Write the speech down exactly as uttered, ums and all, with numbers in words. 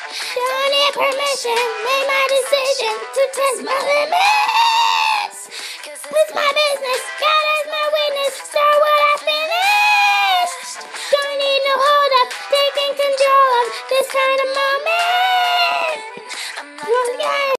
Don't need permission, made my decision to test my limits. It's my business, God is my witness, start what I finished. Don't need no hold up, taking control of this kind of moment.